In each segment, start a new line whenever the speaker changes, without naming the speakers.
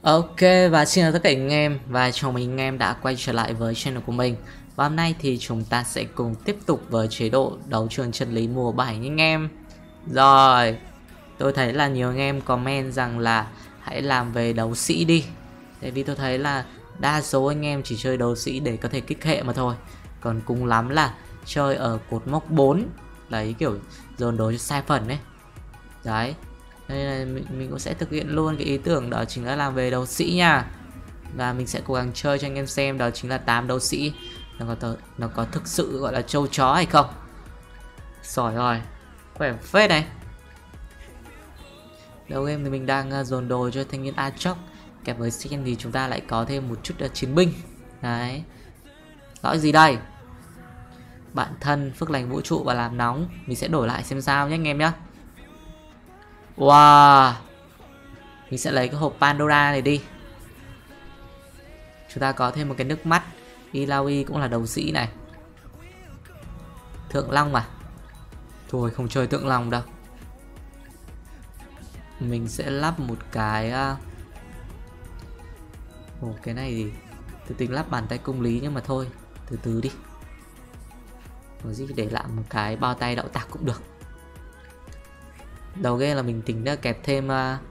Ok, và xin chào tất cả anh em và chào mừng anh em đã quay trở lại với channel của mình. Và hôm nay thì chúng ta sẽ cùng tiếp tục với chế độ đấu trường chân lý mùa 7 anh em. Rồi, tôi thấy là nhiều anh em comment rằng là hãy làm về đấu sĩ đi. Tại vì tôi thấy là đa số anh em chỉ chơi đấu sĩ để có thể kích hệ mà thôi. Còn cùng lắm là chơi ở cột mốc 4, lấy kiểu dồn đồ cho sai phần ấy. Đấy, đây là mình cũng sẽ thực hiện luôn cái ý tưởng đó chính là làm về đấu sĩ nha. Và mình sẽ cố gắng chơi cho anh em xem đó chính là 8 đấu sĩ nó có thực sự gọi là trâu chó hay không. Sỏi rồi, khỏe phết này. Đầu game thì mình đang dồn đồ cho thanh niên Aatrox. Kẹp với skin thì chúng ta lại có thêm một chút chiến binh. Đấy, lõi gì đây? Bạn thân, phước lành vũ trụ và làm nóng. Mình sẽ đổi lại xem sao nhé anh em nhé. Wow, mình sẽ lấy cái hộp Pandora này đi. Chúng ta có thêm một cái nước mắt. Ilaoi cũng là đấu sĩ này. Thượng Long mà. Thôi không chơi Thượng Long đâu. Mình sẽ lắp một cái cái này thì tôi tính lắp bàn tay công lý nhưng mà thôi, từ từ đi. Có gì để lại một cái bao tay đậu tạc cũng được. Đầu game là mình tính đã kẹp thêm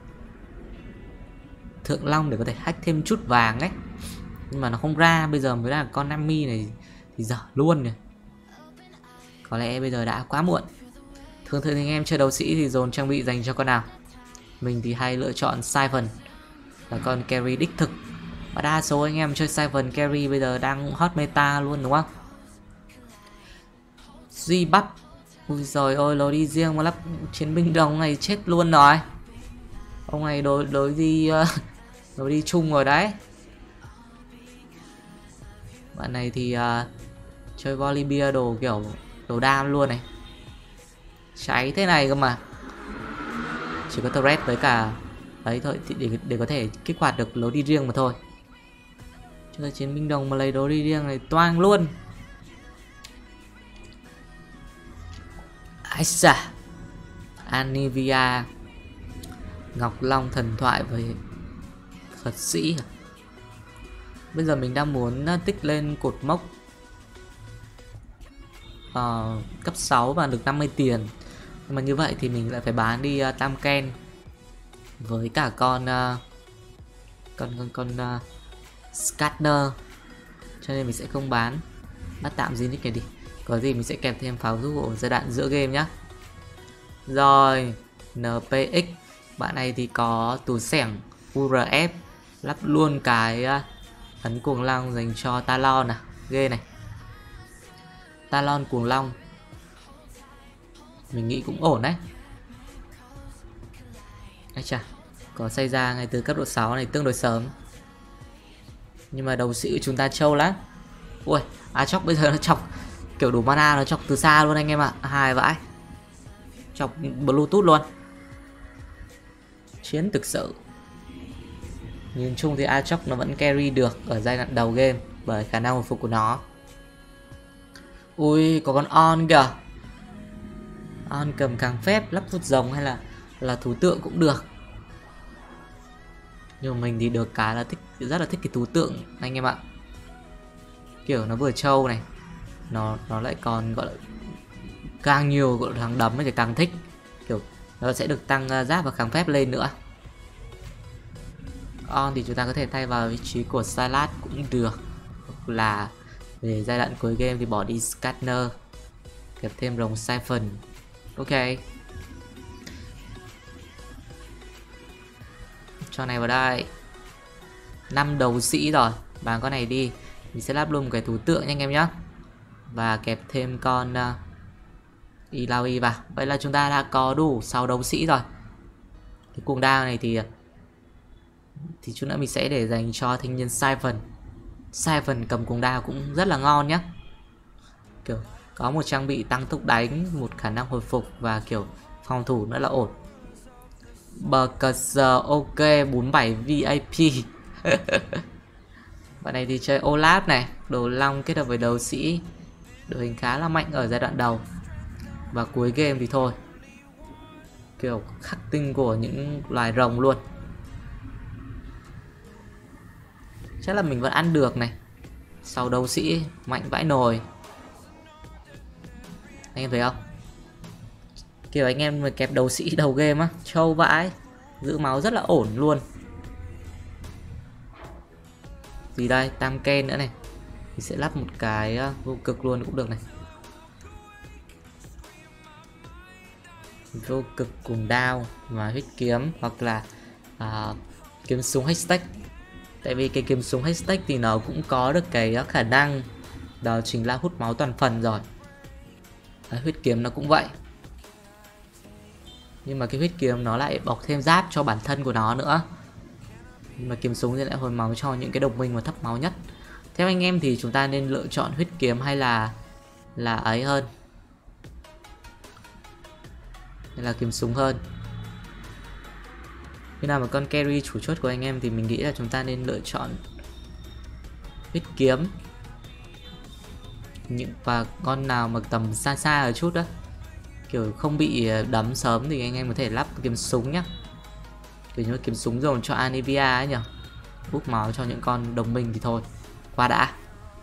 Thượng Long để có thể hack thêm chút vàng ấy. Nhưng mà nó không ra, bây giờ mới ra con Nami này thì dở luôn này. Có lẽ bây giờ đã quá muộn. Thường thường anh em chơi đấu sĩ thì dồn trang bị dành cho con nào? Mình thì hay lựa chọn Siphon là con carry đích thực. Và đa số anh em chơi Siphon carry bây giờ đang hot meta luôn đúng không? Duy bắp. Ui giời ơi, lối đi riêng mà lắp chiến binh đồng này chết luôn rồi. Ông này đối đi lối đi chung rồi đấy. Bạn này thì chơi Volibear đồ kiểu đồ đam luôn này. Cháy thế này cơ mà. Chỉ có turret với cả ấy thôi thì để có thể kích hoạt được lối đi riêng mà thôi. Chơi chiến binh đồng mà lấy lối đi riêng này toang luôn. Ái xà, Anivia, Ngọc Long thần thoại với thuật sĩ. Bây giờ mình đang muốn tích lên cột mốc cấp 6 và được 50 tiền. Nhưng mà như vậy thì mình lại phải bán đi Tam Ken với cả con Scanner. Cho nên mình sẽ không bán. Bắt tạm gì nick này đi. Có gì mình sẽ kèm thêm pháo giúp ở giai đoạn giữa game nhá. Rồi, NPX. Bạn này thì có tủ xẻng URF. Lắp luôn cái ấn cuồng long dành cho Talon à. Ghê này. Talon cuồng long. Mình nghĩ cũng ổn đấy. Ây chà, có xây ra ngay từ cấp độ 6 này tương đối sớm. Nhưng mà đầu sĩ của chúng ta trâu lắm. Ui, Aatrox bây giờ nó chọc kiểu đủ mana, nó chọc từ xa luôn anh em ạ. Hài vãi. Chọc Bluetooth luôn. Chiến thực sự. Nhìn chung thì Aatrox nó vẫn carry được ở giai đoạn đầu game bởi khả năng hồi phục của nó. Ui, có con On kìa. On cầm càng phép, lắp phút rồng hay là thú tượng cũng được. Nhưng mà mình thì được cái là rất là thích cái thú tượng anh em ạ. Kiểu nó vừa trâu này, nó lại còn gọi là càng nhiều gọi là thằng đấm thì càng thích. Kiểu nó sẽ được tăng giáp và kháng phép lên nữa. On thì chúng ta có thể thay vào vị trí của Salad cũng được. Hoặc là về giai đoạn cuối game thì bỏ đi Scanner, kẹp thêm rồng Siphon. Ok. Cho này vào đây. 5 đấu sĩ rồi. Bán con này đi. Mình sẽ lắp luôn một cái thú tượng nha anh em nhé. Và kẹp thêm con Ilaoi vào. Vậy là chúng ta đã có đủ 6 đấu sĩ rồi. Cái cuồng đao này thì chút nữa mình sẽ để dành cho thanh niên Siphon. Siphon cầm cuồng đao cũng rất là ngon nhé. Kiểu có một trang bị tăng tốc đánh, một khả năng hồi phục và kiểu phòng thủ nữa là ổn. BKS ok 47 VIP. Bạn này thì chơi Olaf này, đồ long kết hợp với đấu sĩ. Đội hình khá là mạnh ở giai đoạn đầu. Và cuối game thì thôi, kiểu khắc tinh của những loài rồng luôn. Chắc là mình vẫn ăn được này. Sau đấu sĩ mạnh vãi nồi. Anh em thấy không? Kiểu anh em mà kẹp đấu sĩ đầu game á, trâu vãi. Giữ máu rất là ổn luôn. Gì đây, tam ken nữa này. Thì sẽ lắp một cái vô cực luôn cũng được này. Vô cực cùng đao và huyết kiếm, hoặc là kiếm súng hashtag. Tại vì cái kiếm súng hashtag thì nó cũng có được cái khả năng đó chính là hút máu toàn phần rồi. Huyết kiếm nó cũng vậy. Nhưng mà cái huyết kiếm nó lại bọc thêm giáp cho bản thân của nó nữa. Nhưng mà kiếm súng thì lại hồi máu cho những cái đồng minh mà thấp máu nhất. Theo anh em thì chúng ta nên lựa chọn huyết kiếm hay là ấy hơn, hay là kiếm súng hơn? Khi nào mà con carry chủ chốt của anh em thì mình nghĩ là chúng ta nên lựa chọn huyết kiếm. Và con nào mà tầm xa xa ở chút đó, kiểu không bị đấm sớm thì anh em có thể lắp kiếm súng nhá. Kiểu như kiếm súng dồn cho Anivia ấy nhỉ, hút máu cho những con đồng minh thì thôi. Qua đã.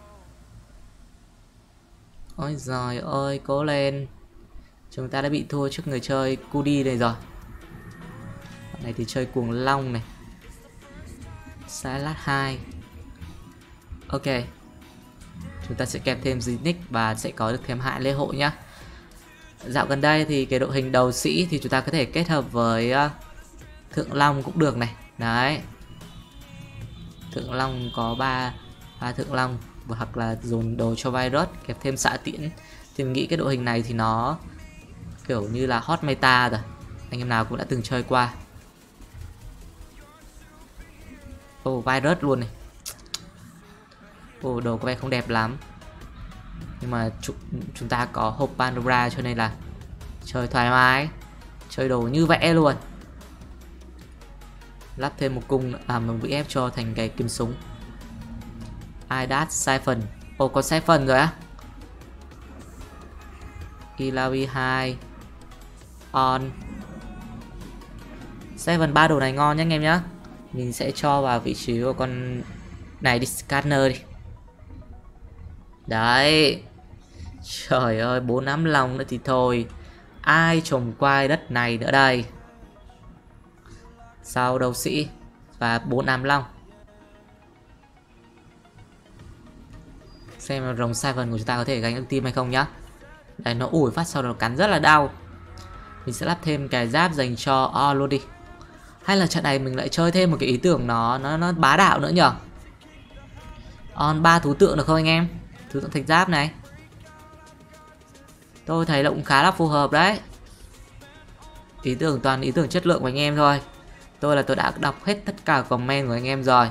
Ôi giời ơi, cố lên. Chúng ta đã bị thua trước người chơi Cudi này rồi. Bạn này thì chơi cuồng long này. Salad 2. Ok. Chúng ta sẽ kẹp thêm Zinix và sẽ có được thêm hại lễ hội nhá. Dạo gần đây thì cái đội hình đầu sĩ thì chúng ta có thể kết hợp với Thượng Long cũng được này. Đấy. Thượng Long có 3 Thượng Long, hoặc là dồn đồ cho virus kẹp thêm xạ tiễn. Thì mình nghĩ cái đội hình này thì nó kiểu như là hot meta rồi. Anh em nào cũng đã từng chơi qua. Virus luôn này. Đồ có vẻ không đẹp lắm. Nhưng mà chúng ta có hộp Pandora cho nên là chơi thoải mái. Chơi đồ như vẽ luôn. Lắp thêm một cung một bị ép cho thành cái kiếm súng. Idat Siphon. Có Siphon rồi á. Ilawi 2 On. Siphon 3 đồ này ngon nhá anh em nhá. Mình sẽ cho vào vị trí của con này đi, Scanner đi. Đấy. Trời ơi, 4 nắm lòng nữa thì thôi. Ai trồng quai đất này nữa đây. Sau đấu sĩ và 4 ám long. Xem rồng Siphon của chúng ta có thể gánh được team hay không nhá. Đấy, nó ủi phát sau đó nó cắn rất là đau. Mình sẽ lắp thêm cái giáp dành cho luôn đi. Hay là trận này mình lại chơi thêm một cái ý tưởng nó bá đạo nữa nhở. On 3 thú tượng được không anh em? Thú tượng thạch giáp này. Tôi thấy là cũng khá là phù hợp đấy. Ý tưởng toàn ý tưởng chất lượng của anh em thôi. Tôi đã đọc hết tất cả comment của anh em rồi.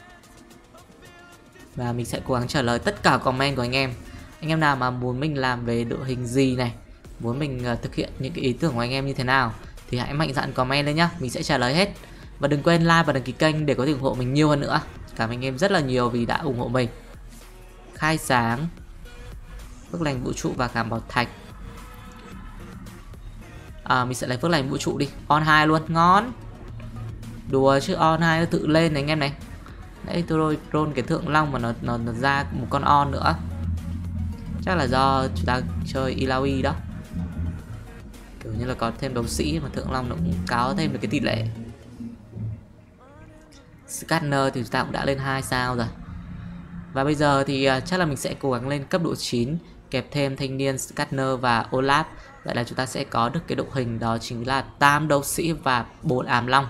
Và mình sẽ cố gắng trả lời tất cả comment của anh em. Anh em nào mà muốn mình làm về đội hình gì này, muốn mình thực hiện những cái ý tưởng của anh em như thế nào thì hãy mạnh dạn comment lên nhá. Mình sẽ trả lời hết. Và đừng quên like và đăng ký kênh để có thể ủng hộ mình nhiều hơn nữa. Cảm ơn anh em rất là nhiều vì đã ủng hộ mình. Khai sáng, phước lành vũ trụ và cảm bảo thạch. Mình sẽ lấy phước lành vũ trụ đi. On 2 luôn, ngon. Đùa chứ on 2 nó tự lên này anh em này. Đấy, tôi roll cái Thượng Long mà nó ra một con on nữa. Chắc là do chúng ta chơi Ilawi đó. Kiểu như là có thêm đấu sĩ mà Thượng Long nó cũng cáo thêm được cái tỷ lệ. Scanner thì chúng ta cũng đã lên 2 sao rồi. Và bây giờ thì chắc là mình sẽ cố gắng lên cấp độ 9, kẹp thêm thanh niên Scanner và Olaf. Vậy là chúng ta sẽ có được cái đội hình đó chính là 8 đấu sĩ và 4 ám long.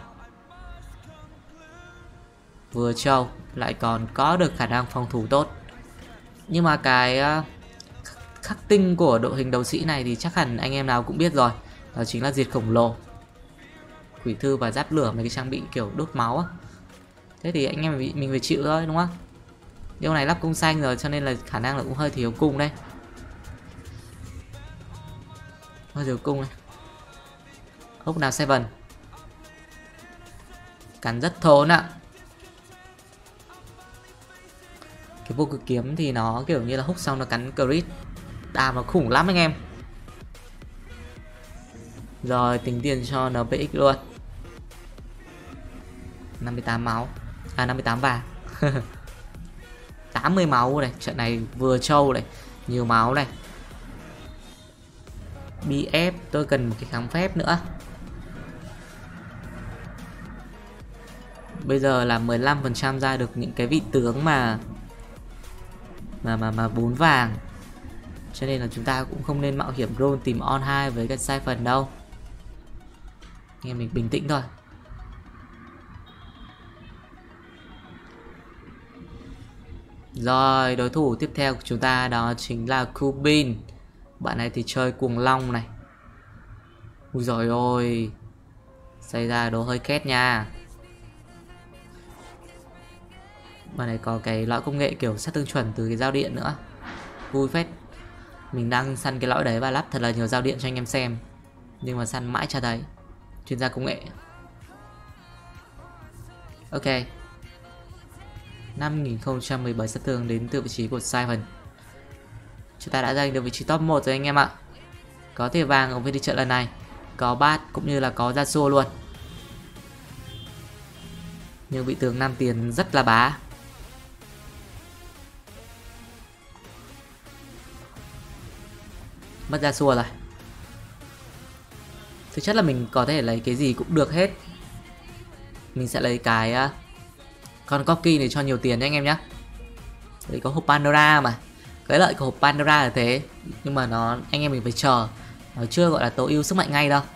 Vừa trâu lại còn có được khả năng phòng thủ tốt. Nhưng mà cái khắc tinh của đội hình đấu sĩ này thì chắc hẳn anh em nào cũng biết rồi. Đó chính là diệt khổng lồ, quỷ thư và giáp lửa, mấy cái trang bị kiểu đốt máu á. Thế thì anh em mình phải chịu thôi đúng không? Điều này lắp cung xanh rồi cho nên là khả năng là cũng hơi thiếu cung đây. Hơi thiếu cung này. Hốc nào Seven. Cắn rất thốn ạ. Cái vô cực kiếm thì nó kiểu như là húc xong nó cắn crit. Đà nó khủng lắm anh em. Rồi tính tiền cho NPX luôn. 58 máu. 58 vàng. 80 máu này, trận này vừa trâu này, nhiều máu này. BF tôi cần một cái kháng phép nữa. Bây giờ là 15% ra được những cái vị tướng mà 4 vàng. Cho nên là chúng ta cũng không nên mạo hiểm roll tìm on 2 với cái Siphon đâu. Nghe mình bình tĩnh thôi. Rồi, đối thủ tiếp theo của chúng ta đó chính là Kubin. Bạn này thì chơi cuồng long này. Ui giời ơi, xảy ra đồ hơi két nha. Bạn này có cái lõi công nghệ kiểu sát thương chuẩn từ cái dao điện nữa. Vui phết. Mình đang săn cái lõi đấy và lắp thật là nhiều dao điện cho anh em xem, nhưng mà săn mãi chả thấy. Chuyên gia công nghệ. Ok, 5017 sát thương đến từ vị trí của Siphon. Chúng ta đã giành được vị trí top 1 rồi anh em ạ. Có thẻ vàng ở bên đi trận lần này, có bát cũng như là có Yasuo luôn. Nhưng vị tướng 5 tiền rất là bá. Mất Yasuo rồi. Thực chất là mình có thể lấy cái gì cũng được hết. Mình sẽ lấy cái con Corki để cho nhiều tiền nha anh em nhé. Đấy, có hộp Pandora mà. Cái lợi của hộp Pandora là thế. Nhưng mà anh em mình phải chờ. Nó chưa gọi là tối ưu sức mạnh ngay đâu.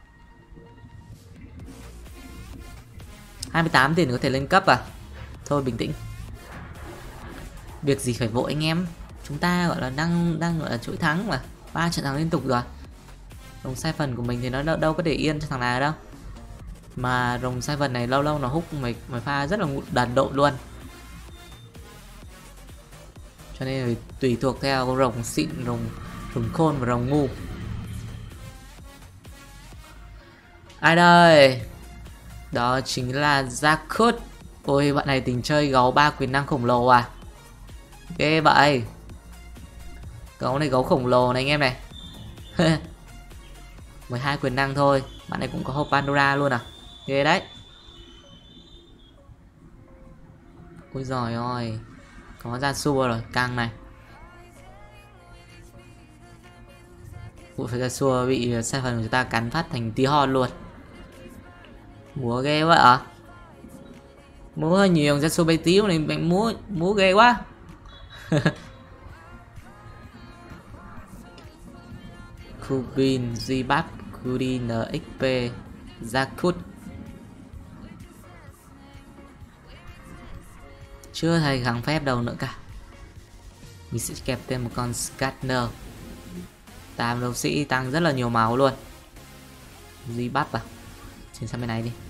28 tiền có thể lên cấp à? Thôi bình tĩnh. Việc gì phải vội anh em. Chúng ta gọi là đang gọi là chuỗi thắng mà. 3 trận thắng liên tục rồi. Rồng Siphon của mình thì nó đâu có để yên cho thằng nào đâu. Mà rồng Siphon này lâu lâu nó hút mày pha rất là đần độn luôn. Cho nên là tùy thuộc theo rồng xịn, rồng khôn và rồng ngu. Ai đây? Đó chính là Jakut. Ôi bạn này tình chơi gấu 3 quyền năng khổng lồ à? Ghê vậy. Gấu này gấu khổng lồ này anh em này. 12 quyền năng thôi. Bạn này cũng có hộp Pandora luôn à? Ghê đấy. Ôi giời ơi, có Yasuo rồi, căng này. Ui phải Yasuo bị Siphon của chúng ta cắn phát thành tí hon luôn. Múa ghê quá à? Múa hơi nhiều, Yasuo bay tíu này, bạn múa ghê quá. Kubin, Zibap, Kudin, XP, Jakut. Chưa thấy kháng phép đâu nữa cả. Mình sẽ kẹp thêm một con Scanner. 8 đấu sĩ tăng rất là nhiều máu luôn. Zibap à? Chuyển sang bên này đi.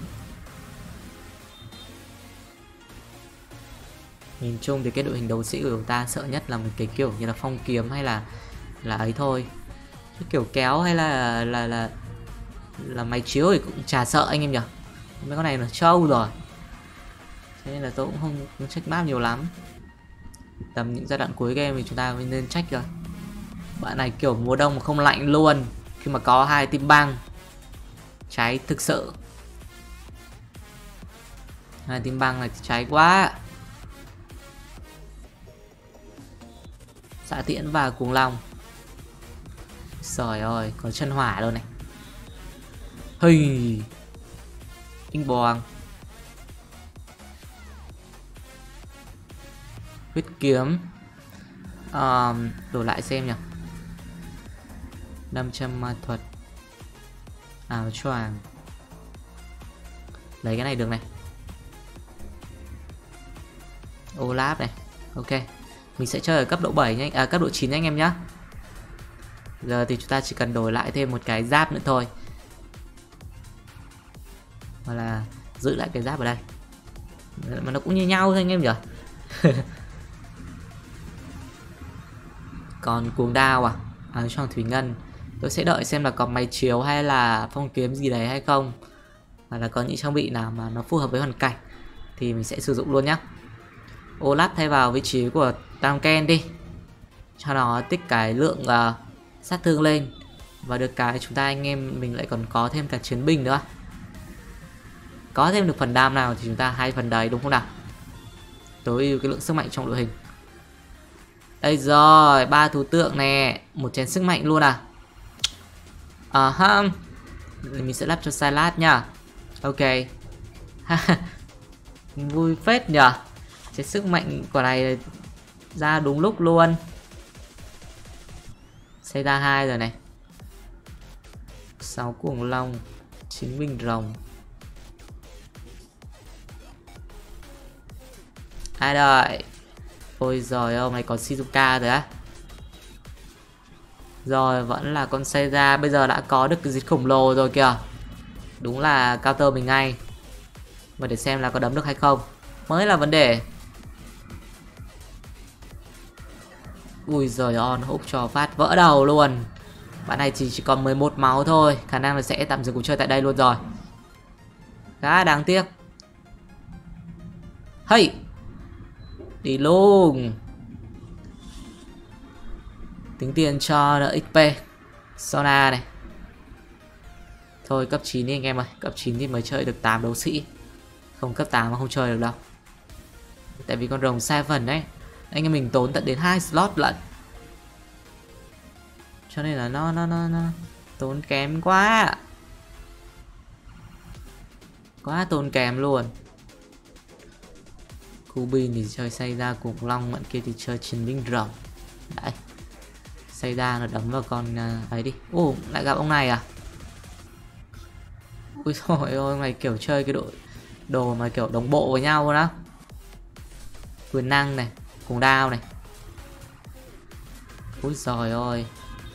Nhìn chung thì cái đội hình đấu sĩ của chúng ta sợ nhất là một cái kiểu như là phong kiếm hay là ấy thôi. Cái kiểu kéo hay là máy chiếu thì cũng chả sợ anh em nhỉ. Mấy con này là trâu rồi. Thế nên là tôi cũng không check map nhiều lắm. Tầm những giai đoạn cuối game thì chúng ta mới nên check rồi. Bạn này kiểu mùa đông mà không lạnh luôn. Khi mà có 2 team băng. Cháy thực sự. 2 team băng này cháy quá. Xạ tiễn và cuồng long. Trời ơi, có chân hỏa luôn này. Hây. Tinh bò. Huyết kiếm. Đổi lại xem nhỉ. 500 ma thuật. Áo choàng. Lấy cái này được này. Olaf này. Ok. Mình sẽ chơi ở cấp độ 7 nhé, cấp độ 9 anh em nhé. Giờ thì chúng ta chỉ cần đổi lại thêm một cái giáp nữa thôi. Hoặc là giữ lại cái giáp ở đây. Mà nó cũng như nhau thôi anh em nhỉ. Còn cuồng đao à? Áo choàng thủy ngân. Tôi sẽ đợi xem là có máy chiếu hay là phong kiếm gì đấy hay không. Hoặc là có những trang bị nào mà nó phù hợp với hoàn cảnh thì mình sẽ sử dụng luôn nhé. Olaf thay vào vị trí của Tamken đi. Cho nó tích cái lượng sát thương lên. Và được cái chúng ta anh em mình lại còn có thêm cả chiến binh nữa. Có thêm được phần đam nào thì chúng ta hay phần đấy đúng không nào. tối ưu cái lượng sức mạnh trong đội hình. Đây rồi, 3 thú tượng nè, một chén sức mạnh luôn à. Ha, mình sẽ lắp cho Sylas nha. Ok. Vui phết nhở. Chén sức mạnh của này ra đúng lúc luôn. Xây ra 2 rồi này. 6 cuồng long, 9 binh rồng. Ai đợi. Ôi giời ơi, mày có Shizuka rồi á. Rồi, vẫn là con Seiya. Bây giờ đã có được cái dịch khổng lồ rồi kìa. Đúng là counter mình ngay. Và để xem là có đấm được hay không mới là vấn đề. Ui giời ơi, nó húc cho phát vỡ đầu luôn. Bạn này chỉ còn 11 máu thôi. Khả năng là sẽ tạm dừng cuộc chơi tại đây luôn rồi. Khá đáng tiếc. Hey, đi luôn. Tính tiền cho đỡ XP. Sona này. Thôi cấp 9 đi anh em ơi. Cấp 9 thì mới chơi được 8 đấu sĩ. Không cấp 8 mà không chơi được đâu. Tại vì con rồng Seven đấy, anh em mình tốn tận đến 2 slot lận. Cho nên là nó tốn kém quá. Quá tốn kém luôn. Cubin thì chơi xây ra cùng long, mận kia thì chơi chiến binh rồng. Đấy. Xây ra nó đấm vào con ấy đi. Ồ, lại gặp ông này à. Ui trời ơi, ông này kiểu chơi cái đồ mà kiểu đồng bộ với nhau đó. Quyền năng này, cùng đao này. Ui giời ơi.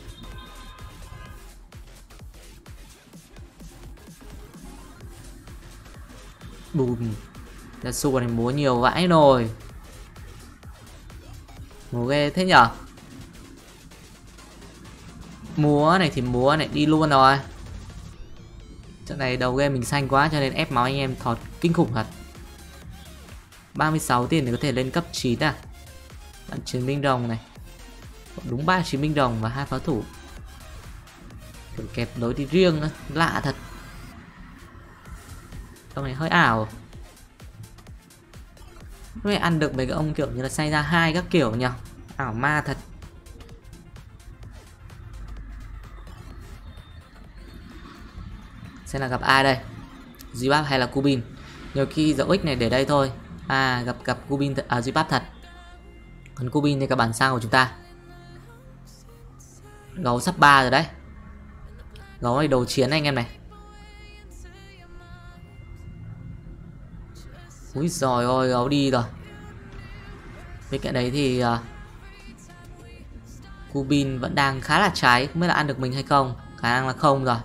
Bùm. Yasuo này múa nhiều vãi rồi. Múa ghê thế nhở. Múa này thì múa này đi luôn rồi. Trận này đầu game mình xanh quá cho nên ép máu anh em thọt kinh khủng thật. 36 tiền thì có thể lên cấp 9 à. Bạn chiến binh rồng này. Đúng 3 chiến binh rồng và 2 pháo thủ. Kiểu kẹp lối đi riêng nữa. Lạ thật. Ông này hơi ảo. Mới ăn được mấy cái ông kiểu như là xây ra 2 các kiểu nhỉ. Ảo ma thật. Xem là gặp ai đây, Zubab hay là Cubin. Nhiều khi dấu X này để đây thôi. À, gặp Cubin, Zubab thật. Còn Cubin thì các bản sao của chúng ta. Gấu sắp 3 rồi đấy. Gấu này đầu chiến anh em này. Úi giời ơi, gấu đi rồi. Bên cạnh đấy thì Cubin vẫn đang khá là cháy. Không biết là ăn được mình hay không. Khả năng là không rồi.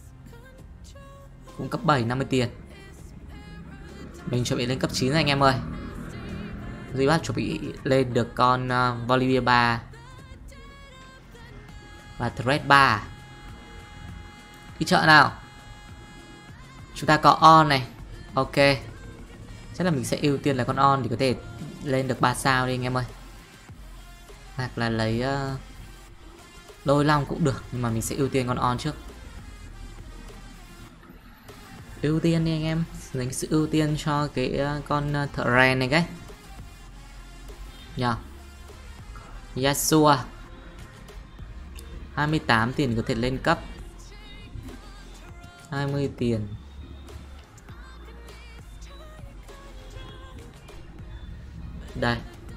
Cũng cấp 7 50 tiền. Mình chuẩn bị lên cấp 9 rồi anh em ơi. Duy bắt chuẩn bị lên được con Volibear 3 và Thread 3. Đi chợ nào. Chúng ta có On này. Ok. Chắc là mình sẽ ưu tiên là con On thì có thể lên được 3 sao đi anh em ơi. Hoặc là lấy Lôi Long cũng được. Nhưng mà mình sẽ ưu tiên con On trước. Ưu tiên đi anh em. Dành sự ưu tiên cho cái con Thread này cái nhờ. Yasuo 28 tiền có thể lên cấp. 20 tiền. Đây.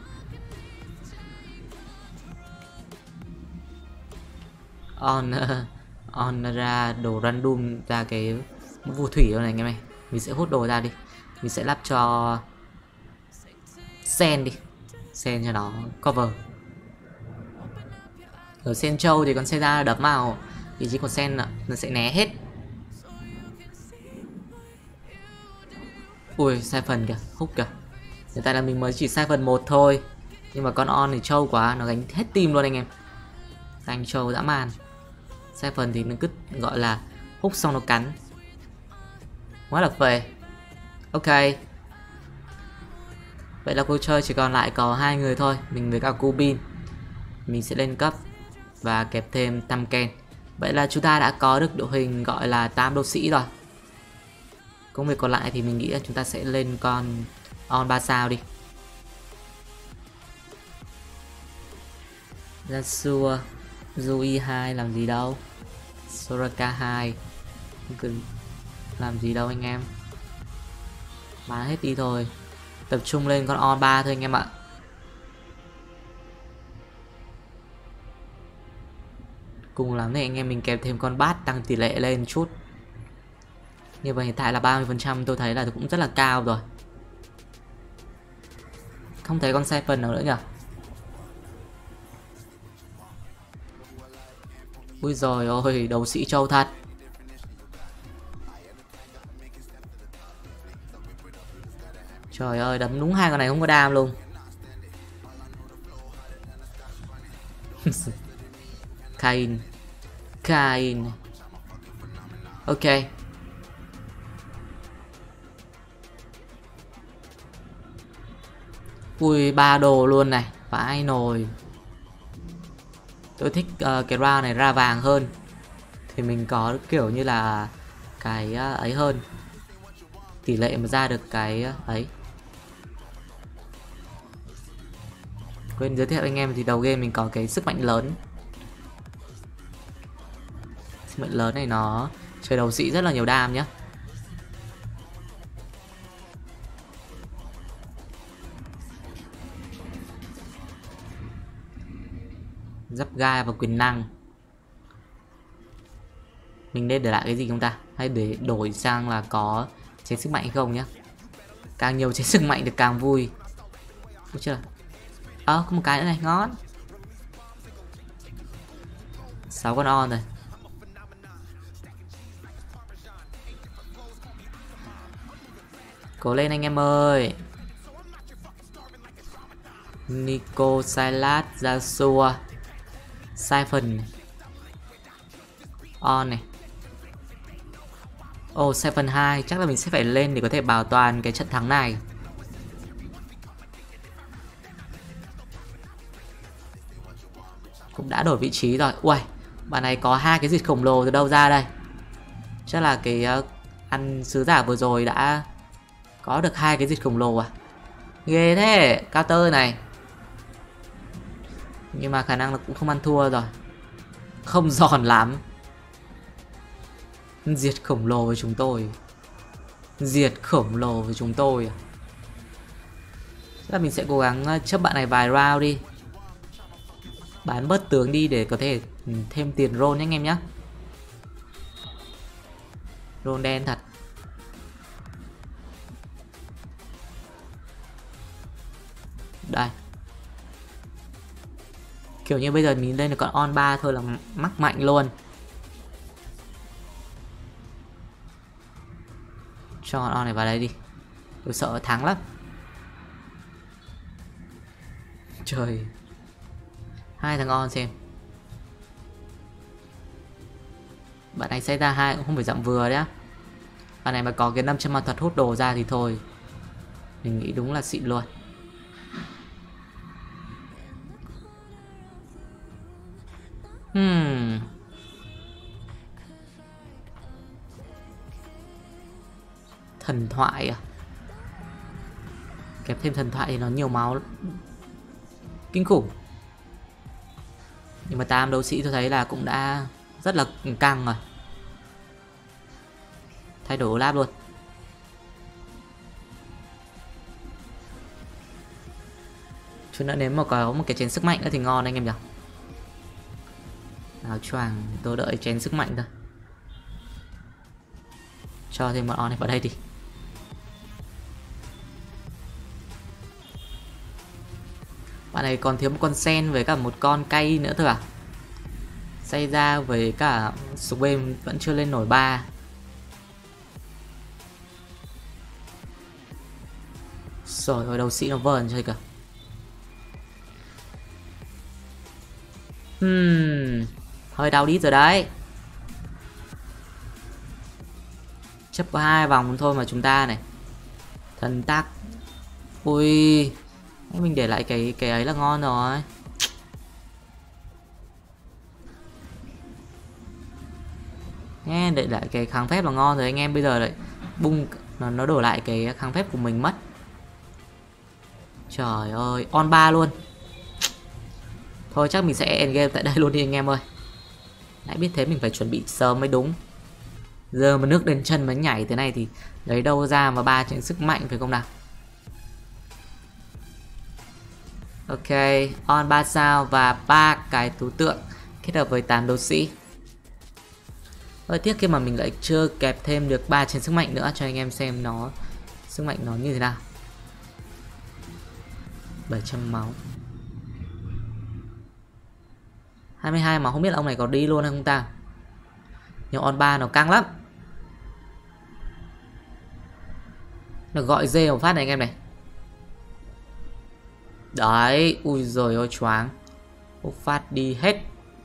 On ra đồ random ra cái phù thủy rồi này anh em ơi. Mình sẽ hút đồ ra đi. Mình sẽ lắp cho Sen đi. Sen cho nó cover. Ở Sen Châu thì con xe ra đập vào vị trí của Sen nó sẽ né hết. Ui, sai phần kìa, hút kìa. Hiện tại là mình mới chỉ sai phần 1 thôi. Nhưng mà con On thì trâu quá, nó gánh hết team luôn anh em. Gánh trâu dã man. Sai phần thì nó cứ gọi là hút xong nó cắn. Quá là phê. Ok. Vậy là cuộc chơi chỉ còn lại có 2 người thôi. Mình với cả Cubin. Mình sẽ lên cấp và kẹp thêm Tamken. Vậy là chúng ta đã có được đội hình gọi là 8 đấu sĩ rồi. Công việc còn lại thì mình nghĩ là chúng ta sẽ lên con On 3 sao đi. Yasuo, Zui 2 làm gì đâu. Soraka 2 làm gì đâu anh em. Bán hết đi thôi. Tập trung lên con on 3 thôi anh em ạ. Cùng lắm thì anh em mình kèm thêm con bát tăng tỷ lệ lên chút. Như vậy hiện tại là 30%, tôi thấy là cũng rất là cao rồi. Không thấy con Siphon nào nữa nhỉ. Ui giời ơi, đấu sĩ trâu thật. Trời ơi, đấm đúng hai con này không có đam luôn. Kain. Kain. Ok. Ui, 3 đồ luôn này. Vãi nồi. Tôi thích cái round này ra vàng hơn. Thì mình có kiểu như là cái ấy hơn. Tỷ lệ mà ra được cái ấy. Quên giới thiệu anh em thì đầu game mình có cái sức mạnh lớn. Sức mạnh lớn này nó chơi đấu sĩ rất là nhiều đam nhá. Giáp gai và quyền năng. Mình nên để lại cái gì không ta? Hay để đổi sang là có chế sức mạnh không nhá. Càng nhiều chế sức mạnh thì càng vui. Đúng chưa? Có một cái nữa này, ngon. 6 con on rồi. Cố lên anh em ơi. Nico, Sylas, Yasuo, Siphon, on này. Oh, Siphon 2, chắc là mình sẽ phải lên để có thể bảo toàn cái trận thắng này. Cũng đã đổi vị trí rồi. Ui, bạn này có hai cái dịch khổng lồ từ đâu ra đây? Chắc là cái ăn sứ giả vừa rồi đã có được hai cái dịch khổng lồ à? Ghê thế, counter này. Nhưng mà khả năng là cũng không ăn thua rồi. Không giòn lắm. Diệt khổng lồ với chúng tôi. Diệt khổng lồ với chúng tôi. Chắc là mình sẽ cố gắng chấp bạn này vài round đi. Bán bớt tướng đi để có thể thêm tiền roll nhé anh em nhé. Roll đen thật. Đây. Kiểu như bây giờ mình lên được con on 3 thôi là mắc mạnh luôn. Cho con on này vào đây đi. Tôi sợ thắng lắm. Trời. Hai thằng on xem. Bạn này xây ra hai cũng không phải dạng vừa đấy á. Bạn này mà có cái 500 ma thuật hút đồ ra thì thôi. Mình nghĩ đúng là xịn luôn. Thần thoại à? Kẹp thêm thần thoại thì nó nhiều máu kinh khủng. Nhưng mà tam đấu sĩ tôi thấy là cũng đã rất là căng rồi. Thay đổi Olaf luôn. Chút nữa nếu mà có một cái chén sức mạnh nữa thì ngon anh em nhỉ. Áo choàng tôi đợi chén sức mạnh thôi. Cho thêm một on này vào đây đi. Bạn này còn thiếu một con sen với cả một con cây nữa thôi à? Xây ra với cả sục bên vẫn chưa lên nổi 3. Rồi ở đầu sĩ nó vờn chơi cả. Hơi đau đít rồi đấy. Chấp có 2 vòng thôi mà chúng ta này. Thần tác. Ui, mình để lại cái ấy là ngon rồi. Nghe để lại cái kháng phép là ngon rồi anh em. Bây giờ lại bung nó đổi lại cái kháng phép của mình mất. Trời ơi, on 3 luôn. Thôi chắc mình sẽ end game tại đây luôn đi anh em ơi. Nãy biết thế mình phải chuẩn bị sớm mới đúng. Giờ mà nước đến chân mới nhảy thế này thì lấy đâu ra mà 3 chuyện sức mạnh phải không nào? Ok, on 3 sao và 3 cái tú tượng kết hợp với 8 đấu sĩ. Hơi tiếc khi mà mình lại chưa kẹp thêm được 3 chiến sức mạnh nữa, cho anh em xem nó sức mạnh nó như thế nào. 700 máu. 22 mà không biết là ông này có đi luôn hay không ta. Nhưng on 3 nó căng lắm. Được gọi dê một phát này anh em này. Đấy, ui giời ơi choáng. Một phát đi hết.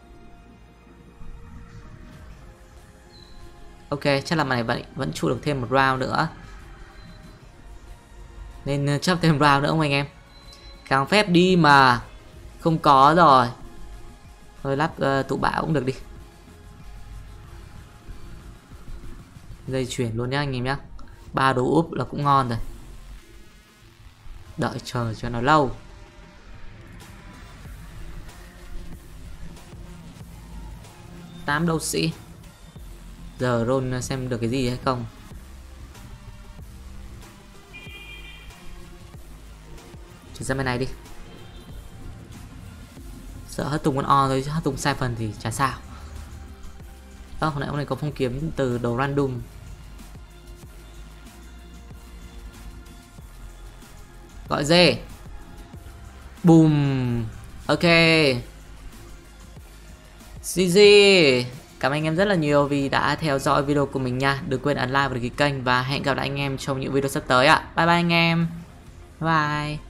Ok, chắc là mày vẫn trụ được thêm một round nữa. Nên chấp thêm round nữa không anh em? Kháng phép đi mà. Không có rồi. Thôi lắp tụ bão cũng được đi. Dây chuyển luôn nhá anh em nhá. 3 đồ úp là cũng ngon rồi. Đợi chờ cho nó lâu. Tám đấu sĩ. Giờ roll xem được cái gì hay không. Chuyển sang bên này đi. Sợ hất tung con o thôi chứ hất tung sai phần thì chả sao. Hồi nãy ông này có phong kiếm từ đồ random. Gọi dê. Boom. Ok. GG. Cảm ơn anh em rất là nhiều vì đã theo dõi video của mình nha. Đừng quên ấn like và đăng ký kênh. Và hẹn gặp lại anh em trong những video sắp tới ạ. Bye bye anh em. Bye.